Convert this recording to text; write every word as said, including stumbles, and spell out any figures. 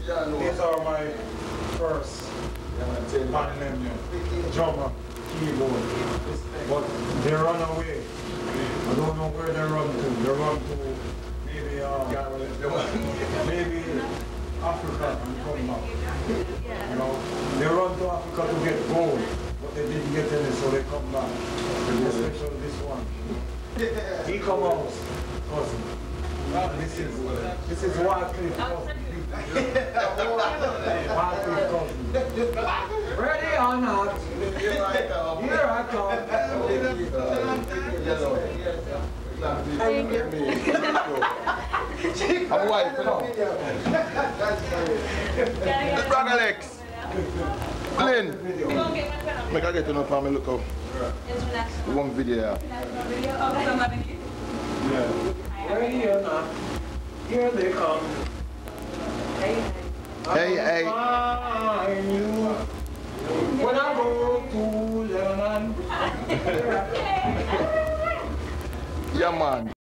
These are my first band name, drummer, keyboard. But they run away. I don't know where they run to. They run to maybe uh, maybe Africa and come back. You know, they run to Africa to get gold, but they didn't get any, so they come back. Especially this one. He come out, cousin. This is this is Wycliffe cousin. Wycliffe cousin. Ready or not? Here I come. Here I come. Thank you. I'm white, you know. Brother Alex. Glenn. Make I get to know family look up. One video. Yeah. Ready or not? Here they come. Hey, hey. Find you when I go to Yellowman. Yeah, man.